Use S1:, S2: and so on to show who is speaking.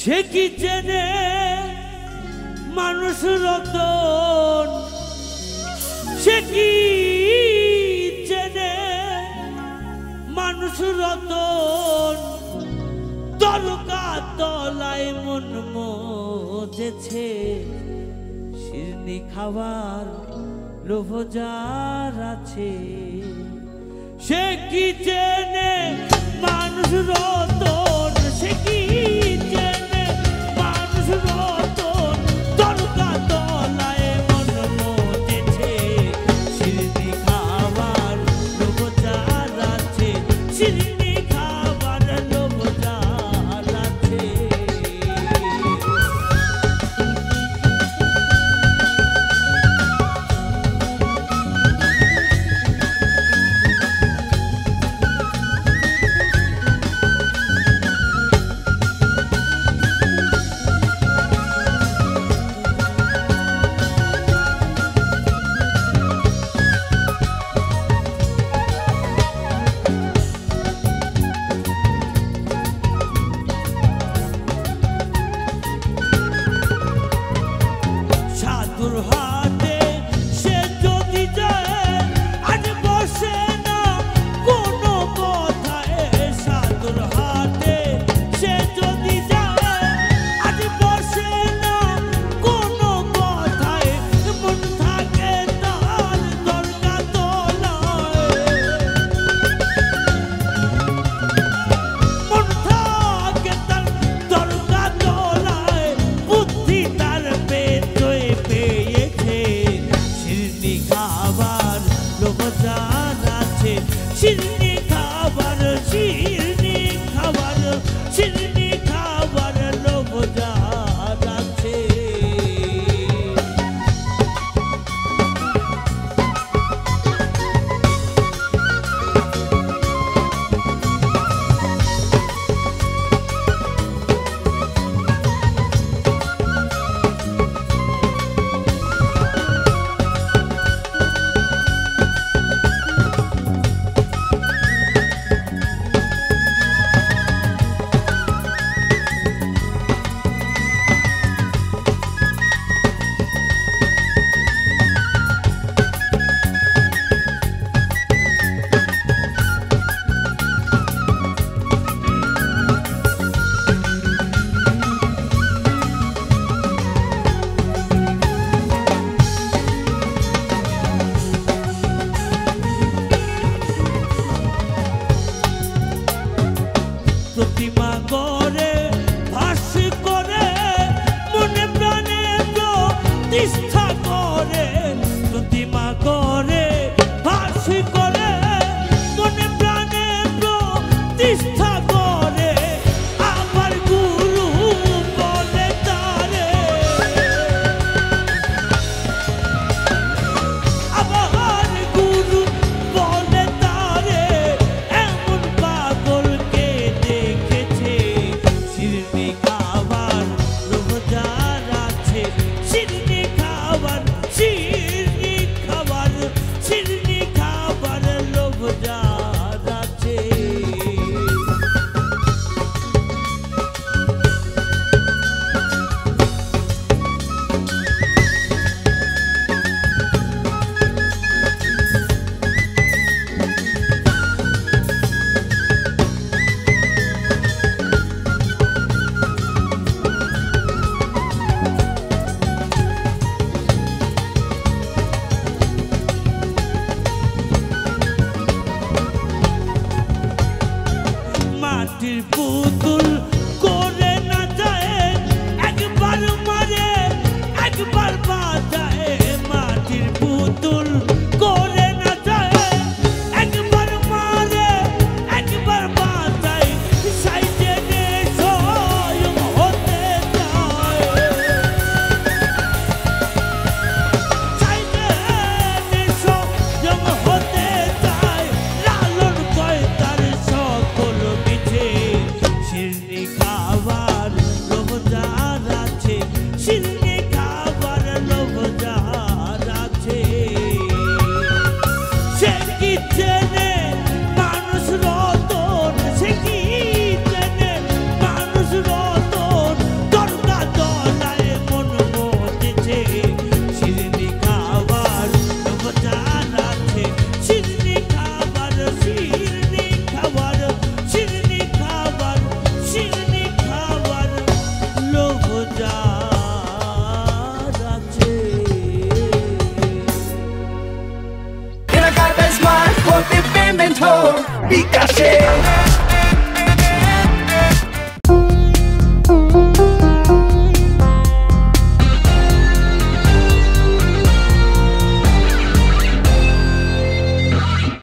S1: সে কি চেনে মানুষ রতন, সে কি চেনে মানুষ রতন, তরকা তলায় মন মজেছে, শিরনি খাওয়ার লোভ যার আছে। সে কি চেনে মানুষ রতন, সে কি চেনে মানুষ রতন, তরকা তলায় মন মজেছে, শিরনি খাওয়ার লোভ যার আছে, শিরনি খাওয়ার লোভ যার আছে। হাটে সে যদি যায় আজ বসে না কোনো কথায়, সাধুর হাটে সে যদি যায় আজ বসে না কোনো কথায়, মন থাকে তার দরগা তলায়, মন থাকে তার দরগা তলায়, বুদ্ধি তার পেটে পেয়েছে, শিরনি খাবার লোভ যার আছে, শিরনি খাবার, শিরনি খাবার, শিরনি খাবার লোভ যার আছে। প্রতিমা করে ভাস করে মনে প্রাণে প্রতিষ্ঠা করে, প্রতিমা করে ভাস করে মনে প্রাণে প্রতিষ্ঠা করে, আবার গুরু বলে তারে, আবার গুরু বলে তারে, এমন পাগলকে দেখেছে, শিরনি খাবার লোভ যার আছে, শিরনি খাবার, শিরনি খাবার, শিরনি খাবার লোভ যার আছে। মাটির পুতুল করে না যায়, একবার মারে একবার বাজায়, মাটির পুতুল করে না যায়, একবার মারে একবার বাজায়, সাইডে স্বয়ং হতে চায়, সাইডে স্বয়ং হতে চায়, লালন কয় তার সকল মিছে, শিরনি শিরনি খাবার শিরনি খাবার শিরনি খাবার শিরনি খাবার লোভ যার আছে
S2: কেনাকাটায় স্মার্ট হতে পেমেন্ট হোক বিকাশে